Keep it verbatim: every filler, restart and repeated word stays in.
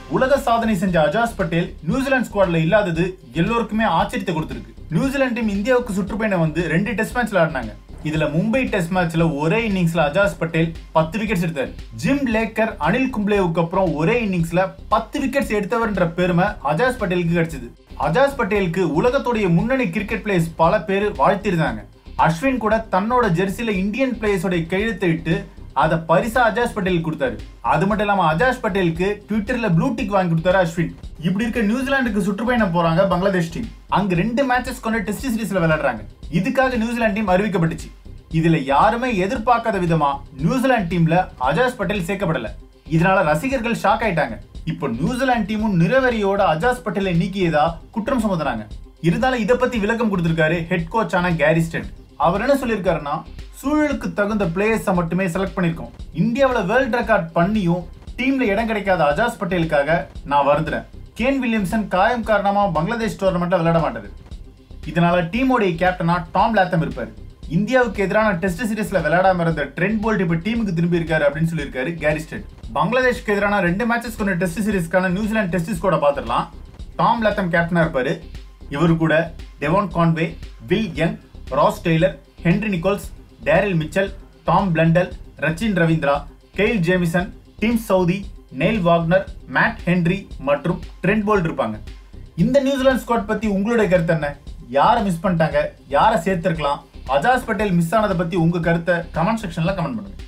உலக சாதனை செஞ்ச அஜாஸ் பட்டேல் நியூசிலாந்து ஸ்குவாட்ல இல்லாதது எல்லோருக்குமே ஆச்சரியத்தை கொடுத்திருக்கு. நியூசிலாந்து டீம் இந்தியாவுக்கு சுற்றுப்பயணம் வந்து ரெண்டு டெஸ்ட் மேட்ச்ல ஆடினாங்க. இதுல மும்பை டெஸ்ட் மேட்ச்ல ஒரே இன்னிங்ஸ்ல அஜாஸ் பட்டேல் பத்து விக்கெட்ஸ் எடுத்தார். ஜிம் லேக்கர், அனில் கும்ப்ளேவுக்கு அப்புறம் ஒரே இன்னிங்ஸ்ல பத்து விக்கெட்ஸ் எடுத்தவர்ன்ற பெருமை அஜாஸ் பட்டேலுக்கு கிடைச்சது. அஜாஸ் பட்டேலுக்கு உலகத்துடைய முன்னணி கிரிக்கெட் பிளேயர்ஸ் பல பேர் வாழ்த்திருந்தாங்க. அஸ்வின் கூட தன்னோட ஜெர்சில இந்தியன் பிளேயர்ஸோட கையெழுத்தை இட்டு அதை பரிசா அஜாஸ் பட்டேல் கொடுத்தாரு. அது மட்டும் இல்லாம அஜாஸ் பட்டேலுக்கு ட்விட்டர்ல ப்ளூ டிக் வாங்கி கொடுத்தாரு அஸ்வின். இப்படி இருக்க நியூசிலாந்துக்கு சுற்றுப்பயணம் போறாங்க பங்களாதேஷ் டீம். அங்க ரெண்டு மேட்சஸ் கொண்ட டெஸ்ட் சீரிஸ்ல விளையாடுறாங்க. இதுக்காக நியூசிலாந்து டீம் அறிவிக்கப்பட்டுச்சு. இதுல யாருமே எதிர்பார்க்காத விதமா நியூசிலாந்து டீம்ல அஜாஸ் பட்டேல் சேர்க்கப்படல. இதனால ரசிகர்கள் ஷாக் ஆயிட்டாங்க. இப்போ நியூசிலாந்து டீமும் நிறவெறியோட அஜாஸ் பட்டேலை நீக்கியதா குற்றம் சுமத்துறாங்க. இருந்தாலும் இதை பத்தி விளக்கம் கொடுத்திருக்காரு ஹெட் கோச்சான கேரி ஸ்டென்ட். அவர் என்ன சொல்லியிருக்காருன்னா, சூழலுக்கு தகுந்த பிளேயர்ஸை மட்டுமே செலக்ட் பண்ணிருக்கோம். இந்தியாவில் வேர்ல்ட் ரெக்கார்ட் பண்ணியும் டீம்ல இடம் கிடைக்காத அஜாஸ் பட்டேலுக்காக நான் வருந்துறேன். கேன் வில்லியம்சன் காயம் காரணமா பங்களாதேஷ் டோர்னமெண்ட்ல விளையாட மாட்டாரு. இதனால டீமோடைய கேப்டனா டாம் லாத்தம் இருப்பாரு. இந்தியாவுக்கு எதிரான டெஸ்ட் சீரிஸ்ல விளையாடாம இருந்த ட்ரெண்ட் போல்ட் இப்ப டீமுக்கு திரும்பி இருக்காரு அப்படின்னு சொல்லியிருக்காரு கேரி ஸ்டென்ட். பங்களாதேஷ்க்கு எதிரான ரெண்டு மேட்சஸ் கொண்ட டெஸ்ட் சீரிஸ்க்கான நியூசிலாந்து டெஸ்ட் ஸ்குவாட பாத்துடலாம். டாம் லாத்தம் கேப்டனா இருப்பாரு. இவரு கூட Devon Conway, Will Young, Ross Taylor, Henry Nicholls, Daryl Mitchell, Tom Blundell, Rachin Ravindra, Kyle Jamieson, Tim Southee, Neil Wagner, Matt Henry மற்றும் ட்ரெண்ட் போல்ட் இருப்பாங்க. இந்த நியூசிலாந்து ஸ்குவாட் பத்தி உங்களுடைய கருத்து என்ன? யாரை மிஸ் பண்ணிட்டாங்க? யாரை சேர்த்திருக்கலாம்? அஜாஸ் பட்டேல் மிஸ் ஆனதை பத்தி உங்க கருத்தை கமெண்ட் செக்ஷன்ல கமெண்ட் பண்ணுங்க.